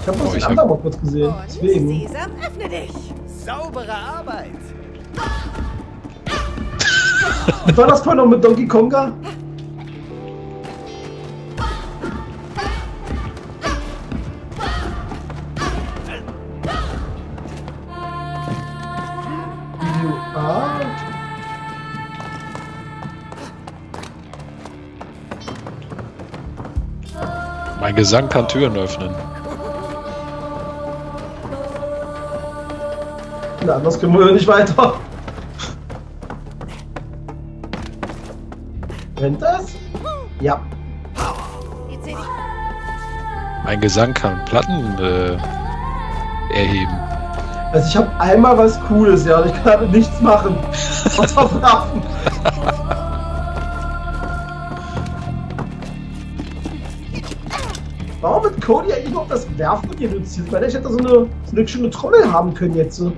Ich habe den anderen mal kurz gesehen. Deswegen. Sesam, öffne dich. Saubere Arbeit. Und war das vorhin noch mit Donkey Konga? Ah. Mein Gesang kann Türen öffnen. Na, anders können wir nicht weiter. Rennt das? Ja. Mein Gesang kann Platten erheben. Also ich habe einmal was Cooles, ja, und ich kann damit nichts machen. Außer werfen. Warum wird Cody eigentlich noch das Werfen reduziert? Weil ich hätte so eine schöne Trommel haben können jetzt. So.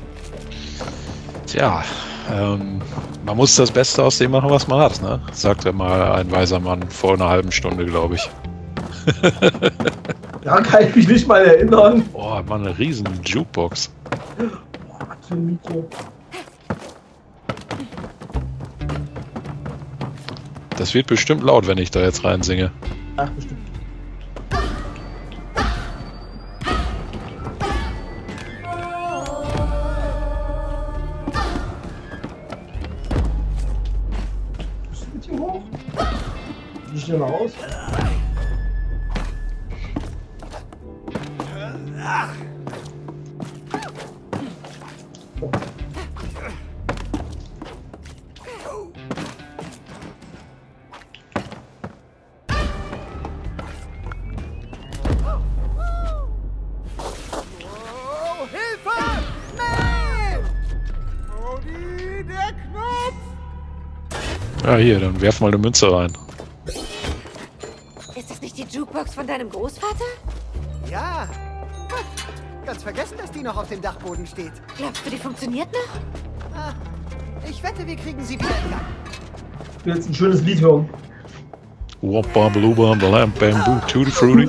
Tja, man muss das Beste aus dem machen, was man hat, ne? Sagte mal ein weiser Mann vor einer halben Stunde, glaube ich. Ja, kann ich mich nicht mal erinnern. Oh, Mann, eine riesen Jukebox. Boah, was für ein Mikro. Das wird bestimmt laut, wenn ich da jetzt reinsinge. Ach, bestimmt. Bist du mit hier hoch? Wie schnell raus? Ja, hier, dann werf mal eine Münze rein. Ist das nicht die Jukebox von deinem Großvater? Ja. Ganz vergessen, dass die noch auf dem Dachboden steht. Glaubst du, die funktioniert noch? Ah, ich wette, wir kriegen sie wieder in Gang. Ich will jetzt ein schönes Lied hören. Woppa bluba balam bamboo tutti frutti.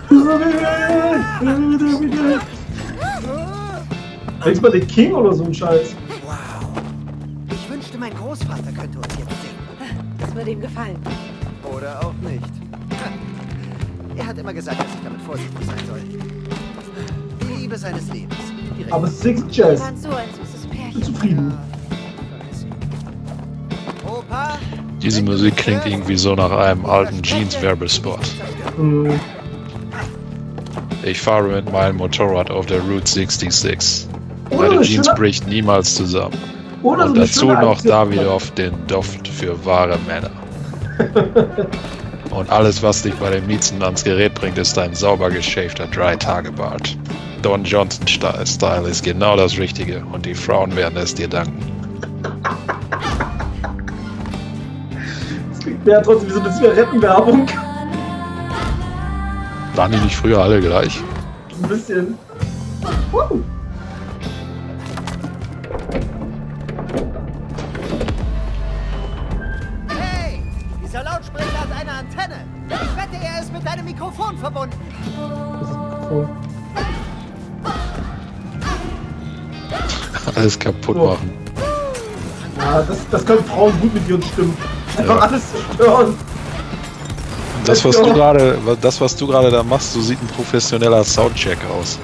Denkst mal den King oder so ein Scheiß? Wow. Ich wünschte, mein Großvater könnte uns jetzt singen. Das würde ihm gefallen. Oder auch nicht. Er hat immer gesagt, dass ich damit vorsichtig sein soll. Die Liebe seines Lebens. Direkt. Aber Six Wir Jazz. waren so ein süßes Ich bin Pärchen. zufrieden. Opa, Diese Musik klingt irgendwie so nach einem alten Jeans-Werbespot. Hm. Ich fahre mit meinem Motorrad auf der Route 66. Oder Meine eine Jeans schöne- bricht niemals zusammen. Oder Und so eine dazu schöne noch Aktion. Davidoff den Duft für wahre Männer. Und alles, was dich bei den Miezen ans Gerät bringt, ist ein sauber geschäfter 3-Tage-Bart. Don Johnson-Style ist genau das Richtige und die Frauen werden es dir danken. Das klingt mir ja trotzdem wie so eine Zigarettenwerbung. Waren die nicht früher alle gleich? Ein bisschen. hey! Dieser Lautsprecher hat eine Antenne. Ich wette, er ist mit deinem Mikrofon verbunden. Das ist ein Mikrofon. Alles kaputt So. machen. Ja, das können Frauen gut mit ihren Stimmen. Einfach Ja. alles zerstören. Das, was du gerade da machst, so sieht ein professioneller Soundcheck aus.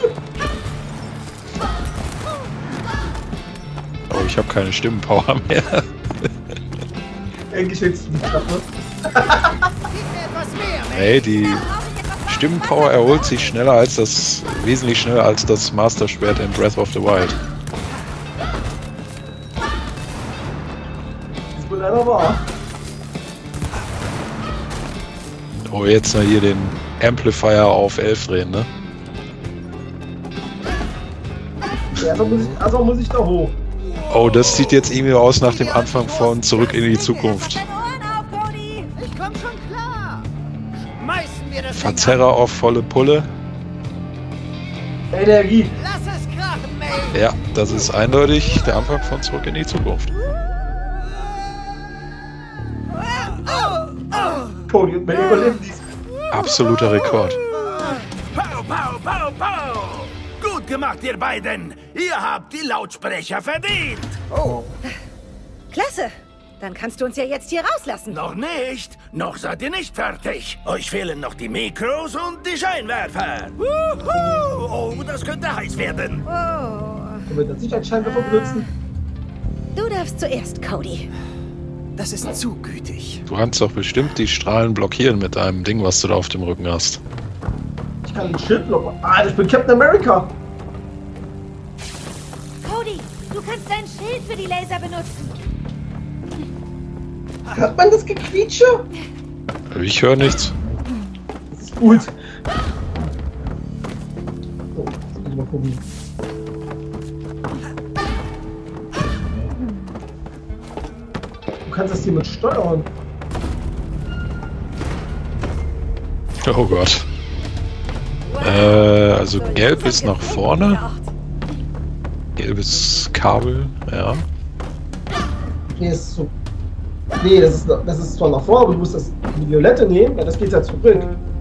Oh, ich habe keine Stimmenpower mehr. Eigentlich hättest du nicht gedacht, ne? Gib mir etwas mehr, Mensch. Hey, die Stimmenpower erholt sich wesentlich schneller als das Master Schwert in Breath of the Wild. Das ist wohl leider wahr. Oh, jetzt mal hier den Amplifier auf 11 drehen, ne? Ja, also muss ich da hoch. Oh, das sieht jetzt irgendwie aus nach dem Anfang von Zurück in die Zukunft. Deine Ohren auf, Cody! Ich komm schon klar. Schmeißen wir das Ding Verzerrer auf volle Pulle. Energie. an. Lass es krachen, May. Ja, das ist eindeutig der Anfang von Zurück in die Zukunft. Cody und May überleben dies. Absoluter Rekord. Pow, pow, pow. gut gemacht, ihr beiden. Ihr habt die Lautsprecher verdient. Oh, Klasse. Dann kannst du uns ja jetzt hier rauslassen. Noch nicht. Noch seid ihr nicht fertig. Euch fehlen noch die Mikros und die Scheinwerfer. Wuhu! Oh, das könnte heiß werden. Oh. Können wir den Sicherheitsscheinwerfer benutzen? Du darfst zuerst, Cody. das ist zu gütig. Du kannst doch bestimmt die Strahlen blockieren mit einem Ding, was du da auf dem Rücken hast. Ich kann den Schild blocken. Ah, ich bin Captain America. Cody, du kannst dein Schild für die Laser benutzen. Hört man das Gequietsche? Ich höre nichts. Das ist gut. So, jetzt muss ich mal gucken. Du kannst das hier mit steuern. Oh Gott. Also gelb ist nach vorne. Gelbes Kabel, ja. Nee, ist so. Nee, das ist zwar nach vorne, aber du musst das Violette nehmen, weil das geht ja zurück.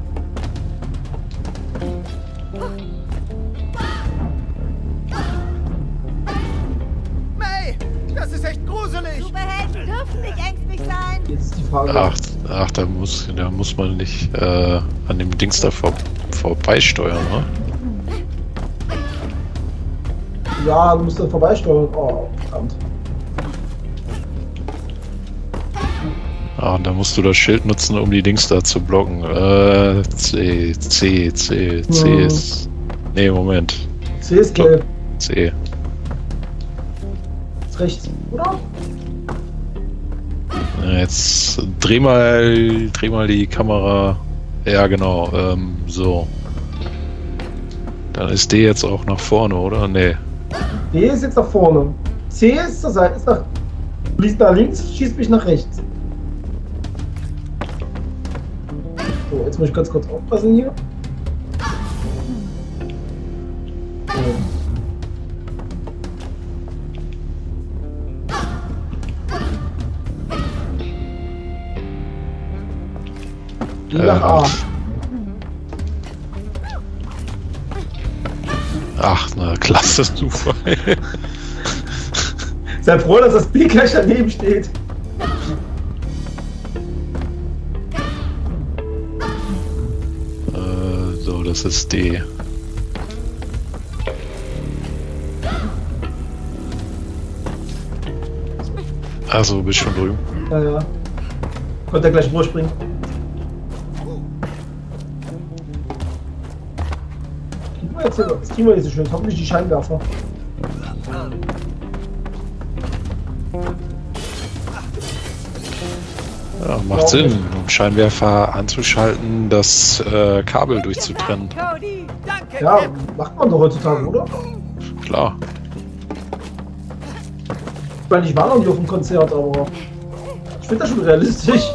May, das ist echt gruselig. Superhelden dürfen nicht ängstlich sein. Jetzt ist die Frage. Ach, da muss man nicht an dem Dings da vorbeisteuern, ne? Ja, du musst dann vorbeisteuern. Oh, verdammt. Ah, und da musst du das Schild nutzen, um die Dings da zu blocken. C ist... Nee, Moment. C ist gelb. C. Ist rechts, oder? Jetzt dreh mal die Kamera. Ja, genau. So. Dann ist D jetzt auch nach vorne, oder? Nee. D ist jetzt nach vorne. C ist zur Seite. Ist nach. Du liest nach links, schießt mich nach rechts. So, jetzt muss ich ganz kurz aufpassen hier. So. D nach A. Ach, na klasse, super. Sei froh, dass das B gleich daneben steht. So, das ist D. Also, bist schon drüben. Ja, ja. Konnte er gleich vorspringen. Das kriegen wir nicht so schön. Hoffentlich die Scheinwerfer. Ja, macht Sinn, um Scheinwerfer anzuschalten, das Kabel durchzutrennen. Cody. Danke, Ja, Cap. macht man doch heutzutage, oder? Klar. Ich meine, ich war noch nie auf dem Konzert, aber ich finde das schon realistisch.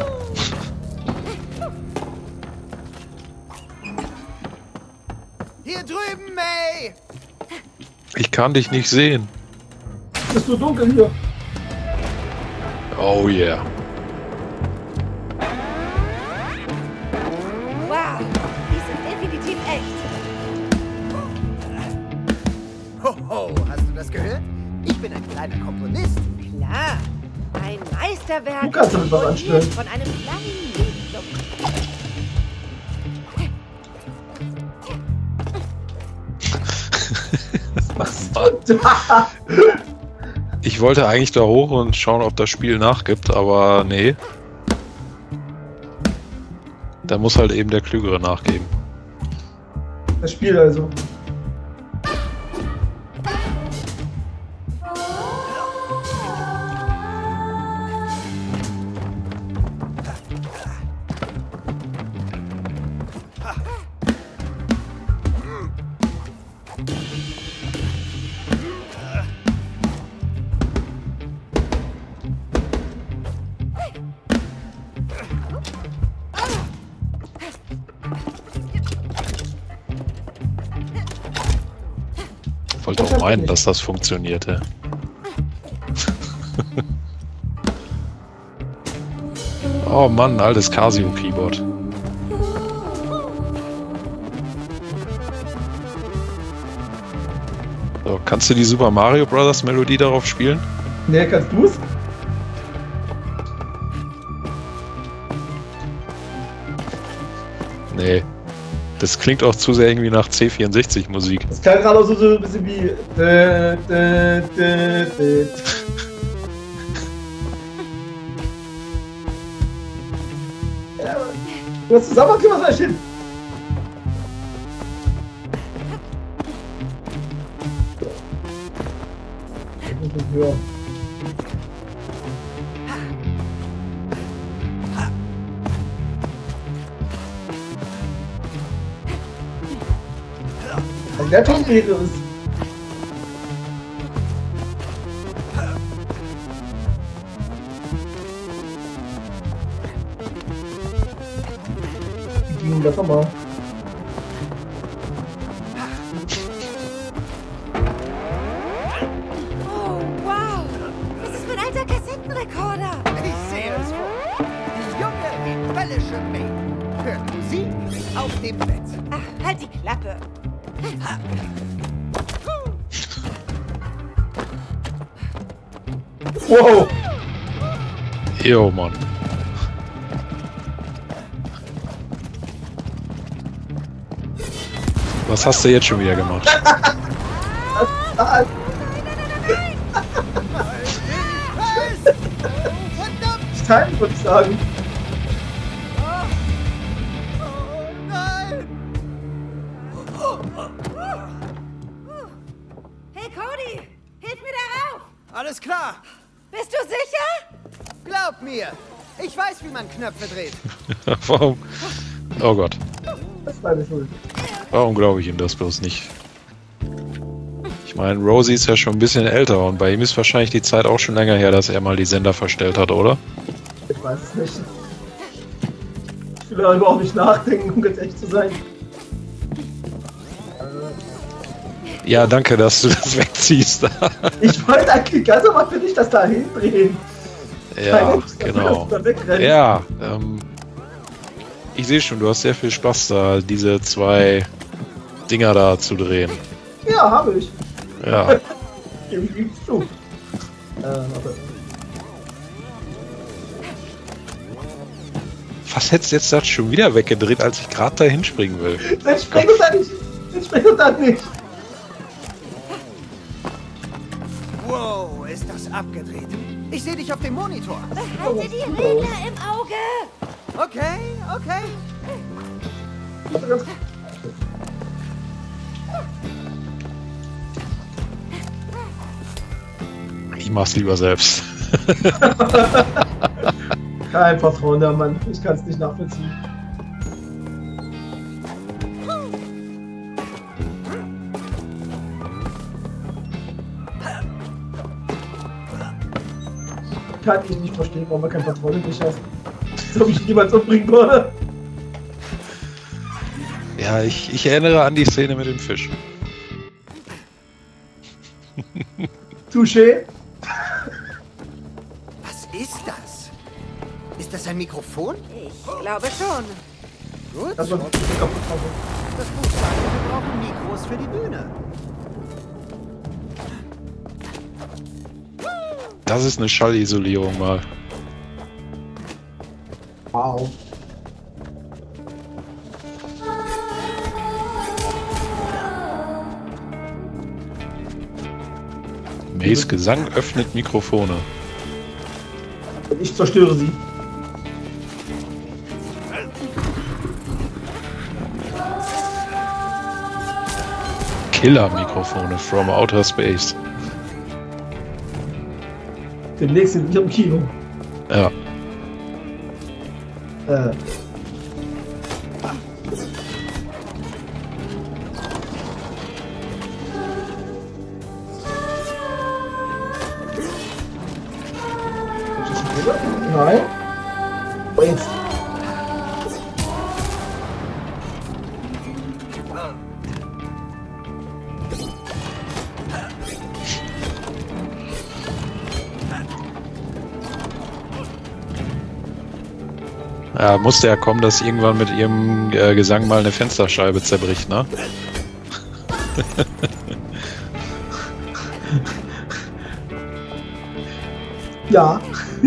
Hier drüben, May. Ich kann dich nicht sehen. Es ist so dunkel hier. Oh yeah. Wow, die sind definitiv echt. Hoho, hast du das gehört? Ich bin ein kleiner Komponist. Klar, ein Meisterwerk. Du kannst damit was anstellen. Von einem kleinen Lichtclub. Was machst du da? Ich wollte eigentlich da hoch und schauen, ob das Spiel nachgibt, aber nee. Da muss halt eben der Klügere nachgeben. Das Spiel also. Ich wollte auch meinen, dass das funktionierte. Oh Mann, altes Casio-Keyboard. So, kannst du die Super Mario Bros. Melodie darauf spielen? Ne, kannst du's? Nee. Das klingt auch zu sehr irgendwie nach C64 Musik. Das klang gerade auch so ein bisschen wie. Ja, das zusammen kriegen wir es hin. Ja. Also der Ton geht los. Das nochmal. Oh, wow. Das ist mein alter Kassettenrekorder. Ich sehe es wohl. Die junge, rebellische May hört Musik auf dem Bett. Ach, halt die Klappe. Wow! Jo, Mann. Was hast du jetzt schon wieder gemacht? Time, würde ich sagen. Hey, Cody, hilf mir da rauf. Alles klar. Bist du sicher? Glaub mir. Ich weiß, wie man Knöpfe dreht. Warum? Oh Gott. Das ist deine Schuld. Warum glaube ich ihm das bloß nicht? Ich meine, Rosie ist ja schon ein bisschen älter und bei ihm ist wahrscheinlich die Zeit auch schon länger her, dass er mal die Sender verstellt hat, oder? Ich weiß es nicht. Ich will darüber auch nicht nachdenken, um ganz echt zu sein. Ja, danke, dass du das wegziehst. Ich wollte eigentlich ganz normal für dich das da hindrehen. Ja, Mensch, genau. dass du da wegrennst. Ja, ich sehe schon, du hast sehr viel Spaß da, diese zwei Dinger da zu drehen. Ja, habe ich. Ja. Gebe ich ihm zu. Warte. Was hättest du jetzt das schon wieder weggedreht, als ich gerade da hinspringen will? Dann spring doch da nicht. Dann spring doch da nicht. Wow, ist das abgedreht. Ich sehe dich auf dem Monitor. Behalte die Regler im Auge. Okay, okay. Warte ganz kurz. Ich mach's lieber selbst. Kein Vertrauen der Mann. Ich kann es nicht nachvollziehen. Kann ich nicht verstehen, warum man kein Vertrauen in dich hat. So wie ich niemals umbringen würde. Ja, ich erinnere an die Szene mit dem Fisch. Touché. Was ist das? Ist das ein Mikrofon? Ich glaube schon. Gut. Das war Das Buch sagt, wir brauchen Mikros für die Bühne. Das ist eine Schallisolierung mal. wow. Mays Gesang öffnet Mikrofone. Ich zerstöre sie. Killer-Mikrofone from outer space. Demnächst sind wir im Kino. Ja. Nein. Oh, jetzt. Ja, musste ja kommen, dass irgendwann mit ihrem Gesang mal eine Fensterscheibe zerbricht, ne? Ja.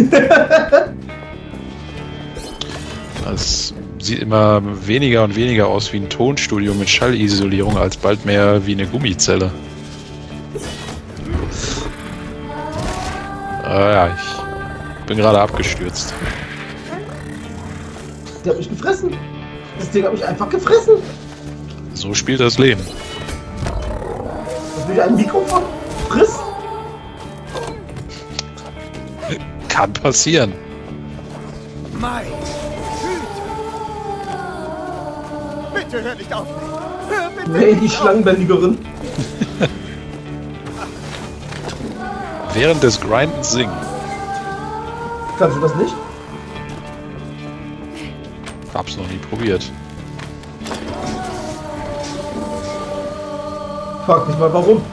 Es sieht immer weniger und weniger aus wie ein Tonstudio mit Schallisolierung, als bald mehr wie eine Gummizelle. Ja, ich bin gerade abgestürzt. Die hat mich gefressen. Das Ding hat mich einfach gefressen. So spielt das Leben. Dass mich ein Mikrofon frisst. Kann passieren. Mein Güte! Bitte hör nicht auf! Hör bitte Nee, die nicht auf. Schlangenbändigerin. Während des Grindens singen. Kannst du das nicht? Hab's noch nie probiert. Frag mich mal warum.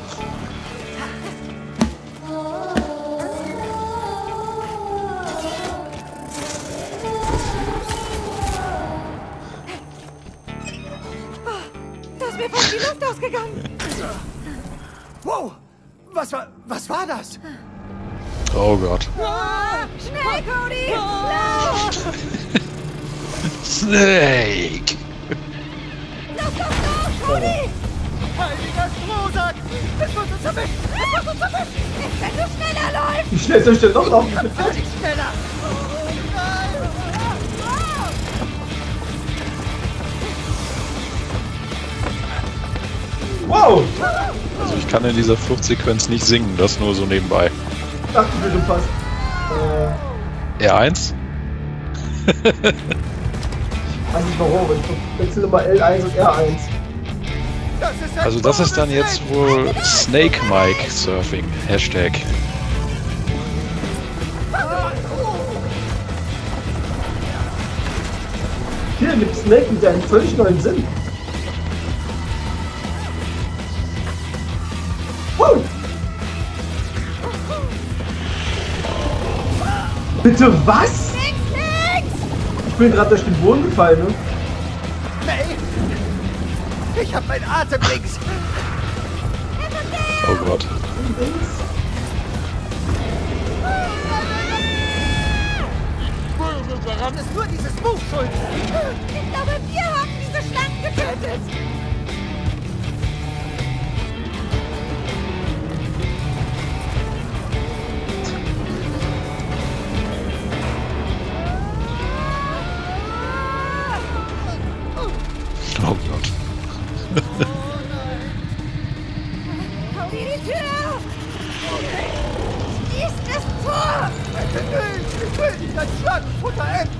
Da ist mir fast die Luft ausgegangen. Wow! Was war das? Oh Gott. Schnell, Cody! Lauf! Snake! Lauf, Cody! Heiliger Strohsack! Es wird uns erwischen! Es wird uns erwischen! Wenn du schneller läufst! Wie schnell soll ich denn noch laufen? Nicht schneller! Wow! Also ich kann in dieser Fluchtsequenz nicht singen, das nur so nebenbei. Dachte ich mir schon fast. R1? Weiß nicht warum, ich wechsle immer L1 und R1. Also das ist dann jetzt wohl Snake Mike Surfing. Hashtag. Hier gibt Snake mit einem völlig neuen Sinn. Wow! Bitte was? Ich bin gerade durch den Boden gefallen, ne? May! Ich hab meinen Atem links! Oh Gott. Daran ist nur dieses Buch schuld! Ich glaube, wir haben diese Schlangen getötet! Oh Gott. Cody, die Tür auf! Schließ das Tor! Ich will nicht als Schlangenfutter enden!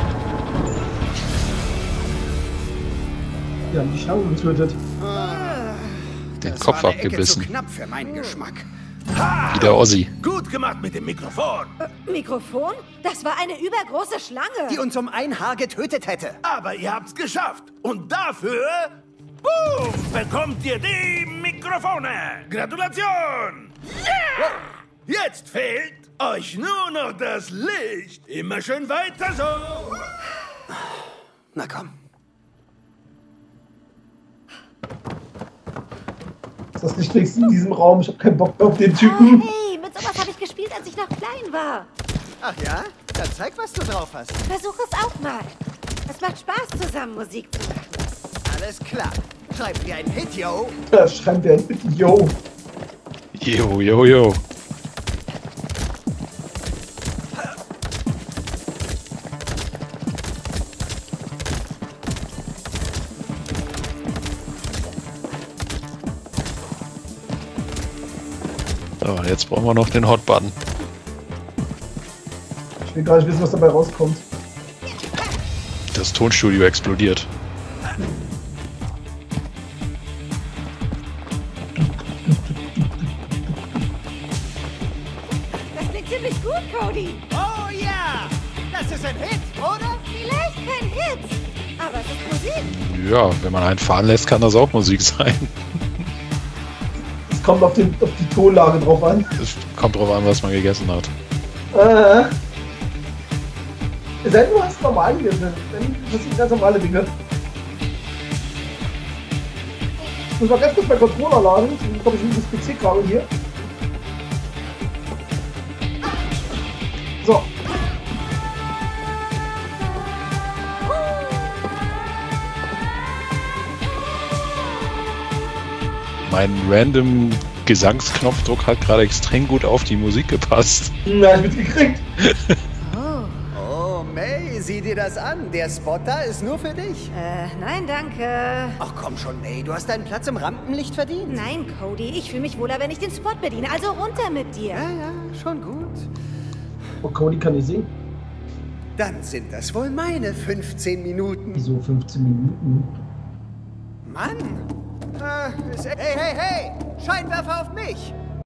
Wir haben die Schlangen getötet. Den Kopf war eine Ecke abgebissen. zu knapp für meinen Geschmack. Wie der Ossi. Gut gemacht mit dem Mikrofon. Mikrofon? Das war eine übergroße Schlange. Die uns um ein Haar getötet hätte. Aber ihr habt's geschafft. Und dafür, boom, bekommt ihr die Mikrofone. Gratulation. Yeah! Jetzt fehlt euch nur noch das Licht. Immer schön weiter so. Na komm. Das Licht wenigstens in diesem Raum. Ich hab keinen Bock mehr auf den Typen. Hey, mit sowas habe ich gespielt, als ich noch klein war. Ach ja? Dann zeig, was du drauf hast. Versuch es auch mal. Es macht Spaß, zusammen Musik zu machen. Alles klar. Schreib dir einen Hit, yo. Da schreiben wir ein bitte, yo. Jo, jo, jo. So, jetzt brauchen wir noch den Hotbutton. Ich will gar nicht wissen, was dabei rauskommt. Das Tonstudio explodiert. Das klingt ziemlich gut, Cody. Oh ja! Das ist ein Hit, oder? Vielleicht kein Hit, aber es ist Musik. Ja, wenn man einen fahren lässt, kann das auch Musik sein. Es kommt auf die Tonlage drauf an. Es kommt drauf an, was man gegessen hat. Es sei denn, du hast normal gegessen. Das sind ganz normale Dinge. Ich muss mal ganz kurz meinen Controller laden. Dann komme ich mit das PC-Kabel hier. Mein random Gesangsknopfdruck hat gerade extrem gut auf die Musik gepasst. Na, ich mitgekriegt. Oh, May, sieh dir das an. Der Spot da ist nur für dich. Nein, danke. Ach komm schon, May. Du hast deinen Platz im Rampenlicht verdient. Nein, Cody, ich fühle mich wohler, wenn ich den Spot bediene. Also runter mit dir. Ja, schon gut. Oh, Cody kann nicht singen. Dann sind das wohl meine 15 Minuten. Wieso 15 Minuten? Mann! Hey! Scheinwerfer auf mich!